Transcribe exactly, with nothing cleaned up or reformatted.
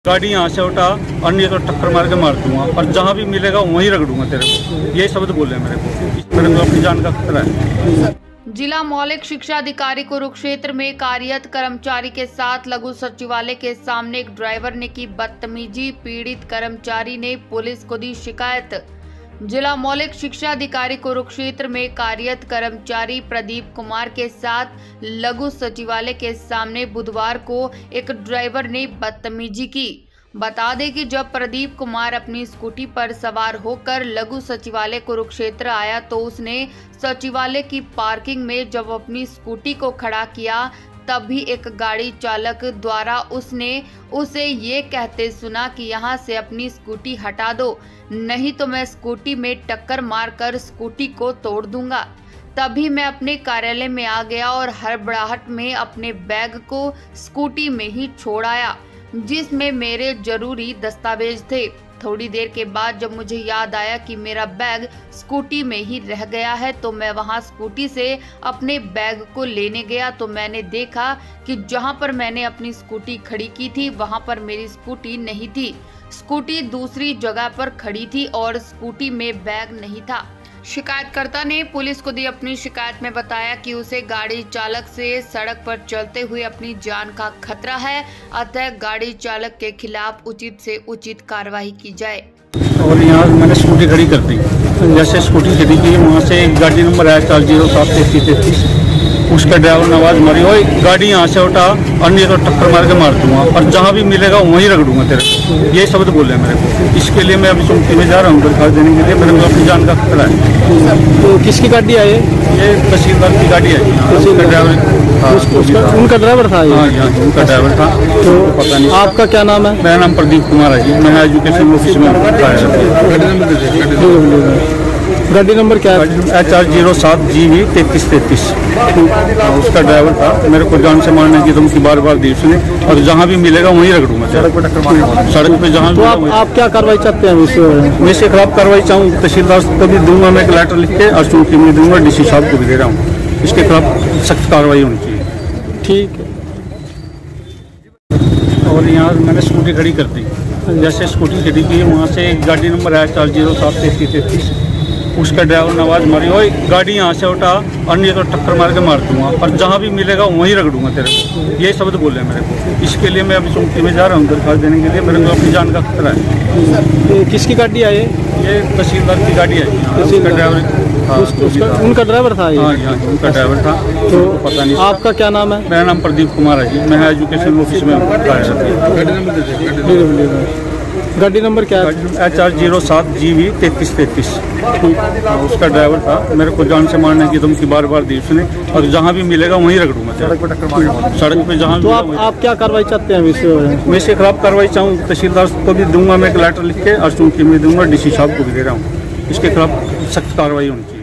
गाड़ी यहाँ से उठा और नहीं तो टक्कर मार के मार दूंगा और जहाँ भी मिलेगा वहीं रगड़ूंगा तेरे को। ये शब्द बोले मेरे को। मेरे को अपनी जान का खतरा है। जिला मौलिक शिक्षा अधिकारी कुरुक्षेत्र में कार्यरत कर्मचारी के साथ लघु सचिवालय के सामने एक ड्राइवर ने की बदतमीजी। पीड़ित कर्मचारी ने पुलिस को दी शिकायत। जिला मौलिक शिक्षा अधिकारी कुरुक्षेत्र में कार्यरत कर्मचारी प्रदीप कुमार के साथ लघु सचिवालय के सामने बुधवार को एक ड्राइवर ने बदतमीजी की। बता दें कि जब प्रदीप कुमार अपनी स्कूटी पर सवार होकर लघु सचिवालय कुरुक्षेत्र आया तो उसने सचिवालय की पार्किंग में जब अपनी स्कूटी को खड़ा किया तभी एक गाड़ी चालक द्वारा उसने उसे ये कहते सुना कि यहाँ से अपनी स्कूटी हटा दो, नहीं तो मैं स्कूटी में टक्कर मारकर स्कूटी को तोड़ दूंगा। तभी मैं अपने कार्यालय में आ गया और हड़बड़ाहट में अपने बैग को स्कूटी में ही छोड़ आया जिसमें मेरे जरूरी दस्तावेज थे। थोड़ी देर के बाद जब मुझे याद आया कि मेरा बैग स्कूटी में ही रह गया है तो मैं वहां स्कूटी से अपने बैग को लेने गया तो मैंने देखा कि जहां पर मैंने अपनी स्कूटी खड़ी की थी वहां पर मेरी स्कूटी नहीं थी। स्कूटी दूसरी जगह पर खड़ी थी और स्कूटी में बैग नहीं था। शिकायतकर्ता ने पुलिस को दी अपनी शिकायत में बताया कि उसे गाड़ी चालक से सड़क पर चलते हुए अपनी जान का खतरा है, अतः गाड़ी चालक के खिलाफ उचित से उचित कार्रवाई की जाए। और यहाँ मैंने स्कूटी खड़ी कर दी। जैसे स्कूटी खड़ी की वहाँ से एक गाड़ी नंबर आया चार जीरो सात तैतीस तैतीस, उसका ड्राइवर ने आवाज़ मारी, ओए गाड़ी यहाँ से उठा और नहीं तो टक्कर मार के मार दूंगा और जहाँ भी मिलेगा वहीं रगड़ूंगा तेरे को। ये शब्द बोले मेरे को। इसके लिए मैं अभी चौकी में जा रहा हूँ दरखास्त देने के लिए। मेरे को अपनी जान का खतरा है। तो किसकी गाड़ी आई? ये तहसीलदार की गाड़ी आई। उसका ड्राइवर उनका ड्राइवर था? हाँ यहाँ उनका ड्राइवर था। तो पता नहीं। आपका क्या नाम है? मेरा नाम प्रदीप कुमार है जी। मैं एजुकेशन ऑफिस में गाड़ी नंबर क्या है? एच आर जीरो सात जी वी तैतीस तैतीस। उसका ड्राइवर था। मेरे को जान से मारने की धमकी बार बार दी उसने और जहाँ भी मिलेगा वहीं रगड़ूंगा सड़क पे टक्कर मारूंगा सड़क पे जहाँ। तो आप, आप क्या कार्रवाई चाहते हैं? मैं से खिलाफ कार्रवाई चाहूँ। तहसीलदार को भी दूंगा मैं एक लेटर लिख के और चौकी में दूंगा, डी सी साहब को भी दे रहा हूँ। इसके खिलाफ सख्त कार्रवाई होनी चाहिए। ठीक है। और यहाँ मैंने स्कूटी खड़ी कर दी। जैसे स्कूटी खड़ी की वहाँ से एक गाड़ी नंबर आया चार जीरो सात तैतीस तैतीस, उसका ड्राइवर ने आवाज़ मारी, ओए गाड़ी यहाँ से उठा और नहीं तो टक्कर मार के मार दूंगा और जहाँ भी मिलेगा वहीं रगड़ूंगा तेरे को। ये शब्द बोले मेरे को। इसके लिए मैं अभी चौकी में जा रहा हूँ दरखास्त देने के लिए। मेरे को अपनी जान का खतरा है। तो किसकी गाड़ी आई? ये तहसीलदार की गाड़ी आई। ड्राइवर उनका ड्राइवर था? हाँ यहाँ उनका ड्राइवर था। तो पता नहीं। आपका क्या नाम है? मेरा नाम प्रदीप कुमार है जी। मैं एजुकेशन ऑफिस में गाड़ी नंबर क्या है? एच आर जीरो सात जी वी तैतीस तैतीस। उसका ड्राइवर था। मेरे को जान से मारने की धमकी बार बार दी उसने और जहाँ भी मिलेगा वहीं रगड़ूंगा सड़क पे टक्कर मारूंगा सड़क पे जहाँ। तो आप, आप क्या कार्रवाई चाहते हैं? मैं इसके खिलाफ कार्रवाई चाहूँ। तहसीलदार को भी दूंगा मैं एक लेटर लिख के और चौकी में दूंगा, डी सी साहब को भी दे रहा हूँ। इसके खिलाफ सख्त कार्रवाई होनी चाहिए।